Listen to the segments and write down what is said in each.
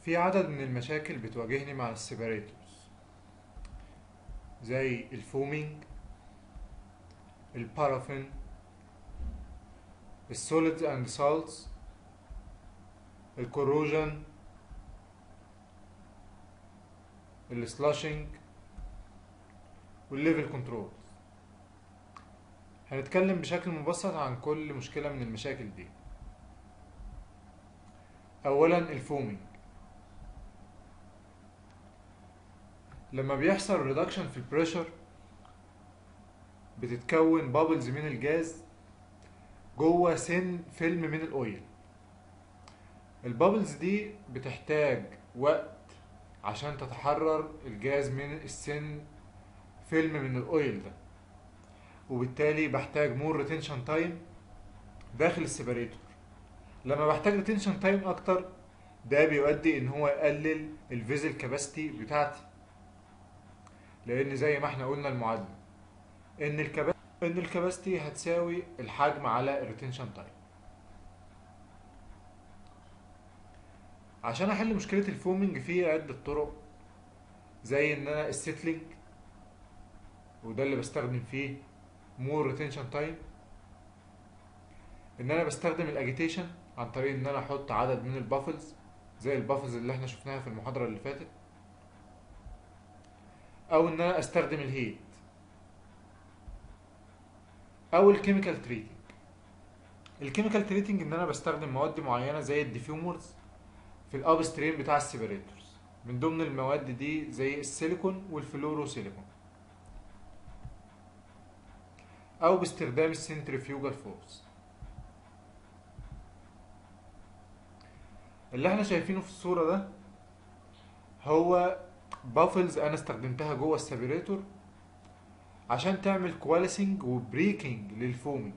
في عدد من المشاكل بتواجهني مع السيبريتورز، زي الفومينج، البارافين، السوليدز اند سالتس، الكوروجن، السلاشنج، والليفل كنترول. هنتكلم بشكل مبسط عن كل مشكلة من المشاكل دي. اولا الفومينج. لما بيحصل ريدكشن في البريشر بتتكون بابلز من الجاز جوه سن فيلم من الاويل. البابلز دي بتحتاج وقت عشان تتحرر الجاز من السن فيلم من الاويل ده، وبالتالي بحتاج مور ريتنشن تايم داخل السيبريتور. لما بحتاج ريتنشن تايم اكتر ده بيؤدي ان هو يقلل الفيزل كاباسيتي بتاعتي، لان زي ما احنا قلنا المعادله ان الكاباسيتي هتساوي الحجم على الريتنشن تايم. عشان احل مشكله الفومنج في عده طرق، زي ان انا السيتلينج، وده اللي بستخدم فيه مور ريتنشن تايم. ان انا بستخدم الاجيتيشن عن طريق ان انا احط عدد من البافلز زي البافلز اللي احنا شفناها في المحاضره اللي فاتت، او ان انا استخدم الهيت، او الكيميكال تريتنج. الكيميكال تريتنج ان انا بستخدم مواد معينه زي الديفيومرز في الاب ستريم بتاع السيبريتورز. من ضمن المواد دي زي السيليكون والفلورو سيليكون، او باستخدام السنتريفيوجال فورس. اللي احنا شايفينه في الصوره ده هو بافلز انا استخدمتها جوه السيبريتور عشان تعمل كواليسنج وبريكنج للفومينج.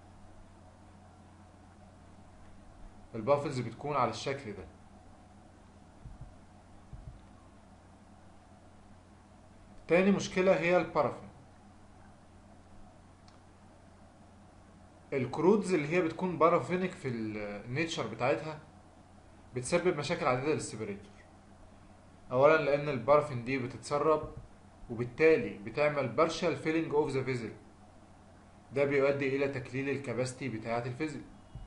البافلز بتكون على الشكل ده. تاني مشكلة هي البارافين. الكرودز اللي هي بتكون بارافينك في النيتشر بتاعتها بتسبب مشاكل عديدة للسيبريتور. اولا لان البارافين دي بتتسرب، وبالتالي بتعمل بارشال فيلينج اوف ذا فيزل. ده بيؤدي الى تكليل الكباستي بتاعة الفيزل.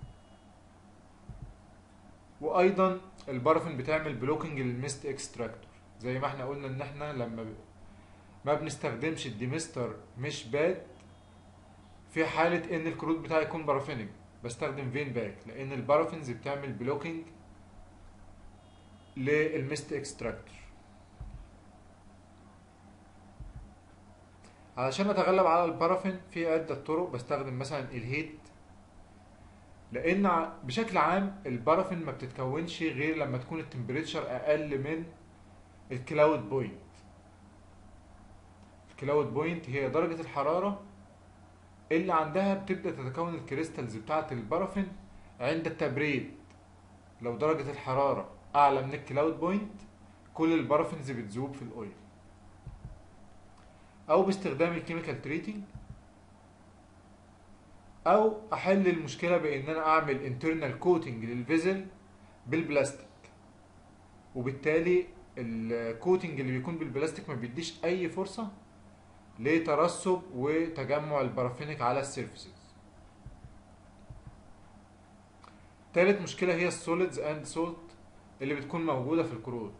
وايضا البارافين بتعمل بلوكينج للميست اكستراكتور. زي ما احنا قلنا ان احنا لما ما بنستخدمش الديمستر مش باد في حالة ان الكروت بتاعي يكون بارافينيك، بستخدم فين باك، لان البارافينز بتعمل بلوكينج للميست اكستراكتور. علشان اتغلب على البارافين في عدة طرق، بستخدم مثلا الهيت، لان بشكل عام البارافين ما بتتكونش غير لما تكون التمبريتشر اقل من الكلاود بوينت. الكلاود بوينت هي درجة الحرارة اللي عندها بتبدأ تتكون الكريستالز بتاعة البارافين عند التبريد. لو درجة الحرارة أعلى من الكلاود بوينت كل البارافينز بتذوب في الأويل. أو باستخدام الكيميكال تريتنج، أو أحل المشكلة بإن أنا أعمل انترنال كوتنج للفيزل بالبلاستيك، وبالتالي الكوتنج اللي بيكون بالبلاستيك ما بيديش أي فرصة لترسب وتجمع البارافينيك على السيرفيسز. تالت مشكلة هي السوليدز اند سولت اللي بتكون موجودة في الكروت.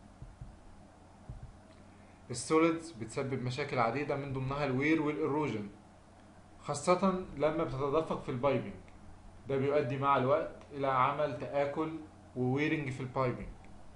السوليدز بتسبب مشاكل عديدة من ضمنها الوير والإروجن، خاصة لما بتتدفق في البايبنج. ده بيؤدي مع الوقت إلى عمل تآكل وويرنج في البايبنج.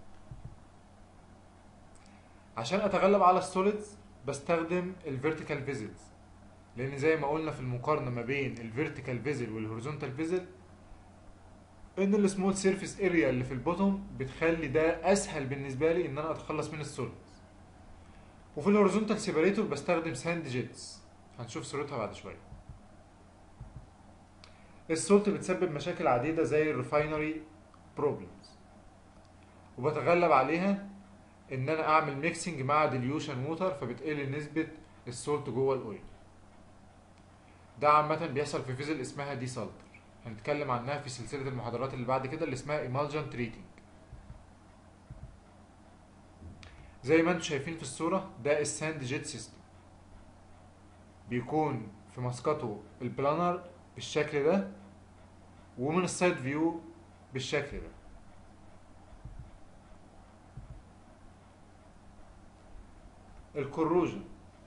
عشان أتغلب على السوليدز بستخدم الفيرتيكال فيزلز، لأن زي ما قلنا في المقارنة ما بين الفيرتيكال فيزل والهوريزونتال فيزل ان السمول سيرفيس اريا اللي في البوتوم بتخلي ده اسهل بالنسبه لي ان انا اتخلص من السوليدز. وفي الهوريزونتال سيبريتور بستخدم ساند جيتس، هنشوف صورتها بعد شويه. السولت بتسبب مشاكل عديده زي الريفاينري بروبلمز، وبتغلب عليها ان انا اعمل ميكسنج مع ديليوشن ووتر فبتقل نسبه السولت جوه الاويل. ده عامه بيحصل في فيزل اسمها دي سالتر، هنتكلم عنها في سلسله المحاضرات اللي بعد كده اللي اسمها ايمالجن تريتنج. زي ما انتم شايفين في الصورة، ده الساند جيت سيستم، بيكون في مسقطه البلانر بالشكل ده، ومن السايد فيو بالشكل ده. الكروجن،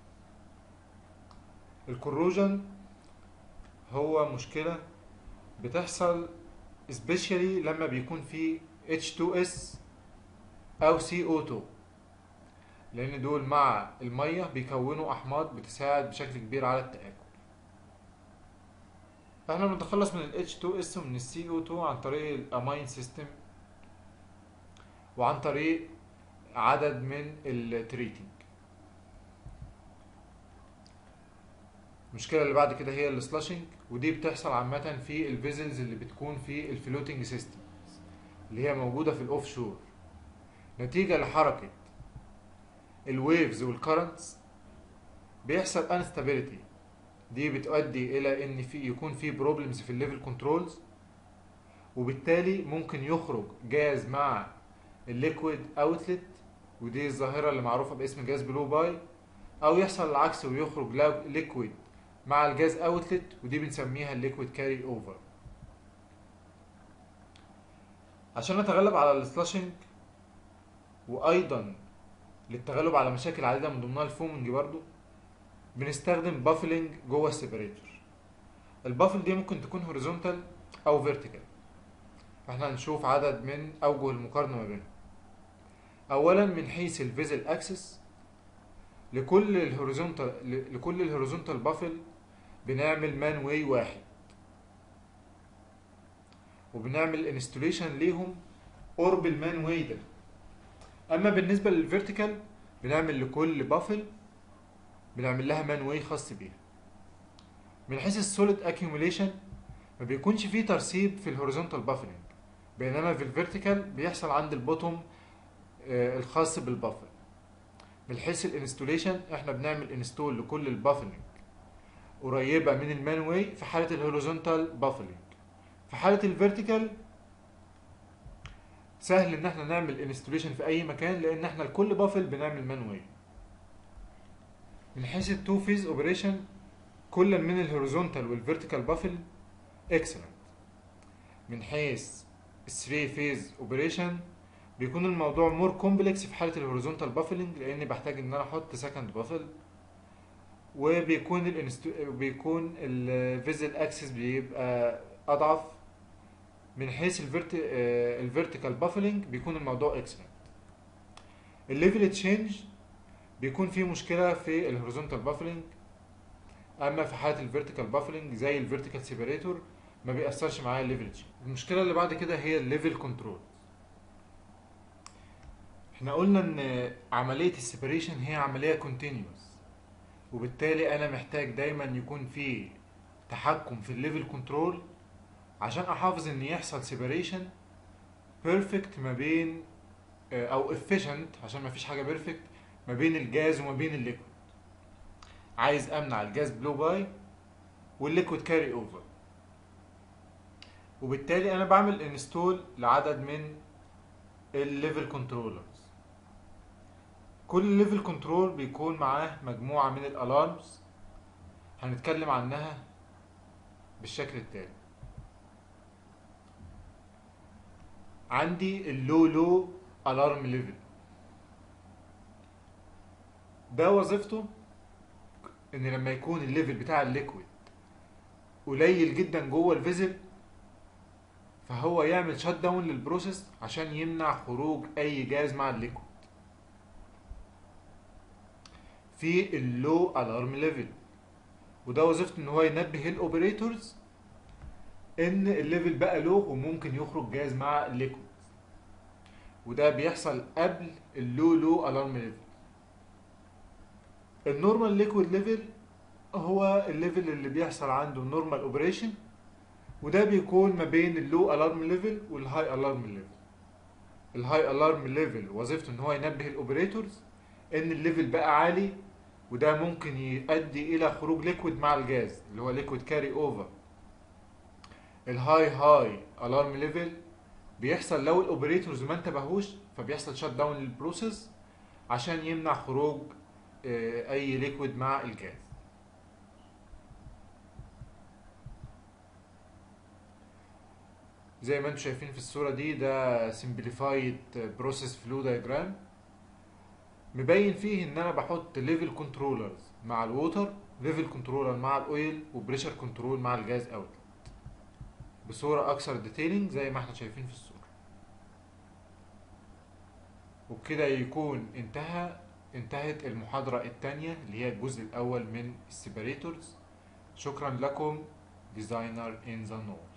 الكروجن هو مشكلة بتحصل especially لما بيكون في H2S أو CO2، لأن دول مع المية بيكونوا أحماض بتساعد بشكل كبير على التآكل. فاحنا بنتخلص من ال H2S ومن ال CO2 عن طريق الأمين سيستم، وعن طريق عدد من التريتنج. المشكلة اللي بعد كده هي السلاشنج، ودي بتحصل عامة في الفيزلز اللي بتكون في الفلوتنج سيستم اللي هي موجودة في الأوف شور، نتيجة لحركة الويفز والكرنتس بيحصل انستابيليتي. دي بتؤدي الى ان يكون في بروبلمز في الليفل كنترولز، وبالتالي ممكن يخرج جاز مع الليكويد اوتلت، ودي الظاهره اللي معروفه باسم جاز بلو باي، او يحصل العكس ويخرج ليكويد مع الجاز اوتلت، ودي بنسميها الليكويد كاري اوفر. عشان نتغلب على السلاشنج، وايضا للتغلب على مشاكل عديده من ضمنها الفومنج برضو، بنستخدم بافلنج جوه السيبريتور. البافل دي ممكن تكون هوريزونتال او فيرتيكال، فاحنا هنشوف عدد من اوجه المقارنه ما بينهم. اولا من حيث الفيزل اكسس، لكل الهوريزونتال بافل بنعمل مان واي واحد، وبنعمل انستوليشن ليهم قرب المان واي ده. اما بالنسبه للفيرتيكال بنعمل لكل بافل بنعمل لها مان واي خاص بيها. من حيث السوليد اكيوميليشن ما بيكونش فيه ترسيب في الهوريزونتال بافلنج، بينما في الفيرتيكال بيحصل عند البوتوم الخاص بالبافل. من حيث الانستوليشن احنا بنعمل انستول لكل البافلنج قريبه من المان واي في حاله الهوريزونتال بافلنج. في حاله الفيرتيكال سهل ان احنا نعمل انستوليشن في اي مكان، لان احنا لكل بافل بنعمل مان واي. من حيث التو فيز اوبريشن كل من الهوريزونتال والفيرتيكال بافل اكسلنت. من حيث الثري فيز اوبريشن بيكون الموضوع مور كومبلكس في حاله الهوريزونتال بافلنج، لان بحتاج ان انا احط سكند بافل، وبيكون بيكون الفيزل اكسس بيبقى اضعف. من حيث الفيرتيكال بافلنج بيكون الموضوع اكسلنت. الليفل تشينج بيكون فيه مشكله في الهوريزونتال بافلنج، اما في حاله الفيرتيكال بافلنج زي الفيرتيكال سيبريتور ما بيأثرش معايا الليفل تشينج. المشكله اللي بعد كده هي الليفل كنترول. احنا قلنا ان عمليه السيبريشن هي عمليه كونتينيوس، وبالتالي انا محتاج دايما يكون في تحكم في الليفل كنترول عشان احافظ ان يحصل سيبريشن بيرفكت ما بين او افيشنت، عشان ما فيش حاجه بيرفكت ما بين الجاز وما بين الليكويد. عايز امنع الجاز بلو باي والليكويد كاري اوفر، وبالتالي انا بعمل انستول لعدد من الليفل كنترولرز. كل ليفل كنترول بيكون معاه مجموعه من الالارمز هنتكلم عنها بالشكل التالي. عندي اللو الارم ليفل، ده وظيفته ان لما يكون الليفل بتاع الليكويد قليل جدا جوه الفيزل، فهو يعمل شات داون للبروسيس عشان يمنع خروج اي جاز مع الليكويد. في اللو الارم ليفل، وده وظيفته ان هو ينبه الاوبريتورز ان الليفل بقى لو وممكن يخرج جاز مع الليكويد، وده بيحصل قبل اللو الارم ليفل. النورمال ليكويد ليفل هو الليفل اللي بيحصل عنده النورمال اوبريشن، وده بيكون ما بين اللو الارم ليفل والهاي الارم ليفل. الهاي الارم ليفل وظيفته ان هو ينبه الاوبريتورز ان الليفل بقى عالي، وده ممكن يؤدي الى خروج ليكويد مع الجاز اللي هو ليكويد كاري اوفر. الهاي الارم ليفل بيحصل لو الاوبريتورز ما انتبهوش، فبيحصل شات داون للبروسيس، عشان يمنع خروج اي ليكويد مع الجاز. زي ما انتم شايفين في الصورة دي، ده simplified process flow diagram مبين فيه ان انا بحط ليفل كنترولرز مع الووتر، ليفل كنترولر مع الاويل، وبريشر كنترول مع الجاز اوت، بصورة اكثر ديتيلنج زي ما احنا شايفين في الصورة. وبكده يكون انتهت المحاضرة الثانية اللي هي الجزء الاول من السيبريتورز. شكرا لكم. ديزاينر ان ذا نور.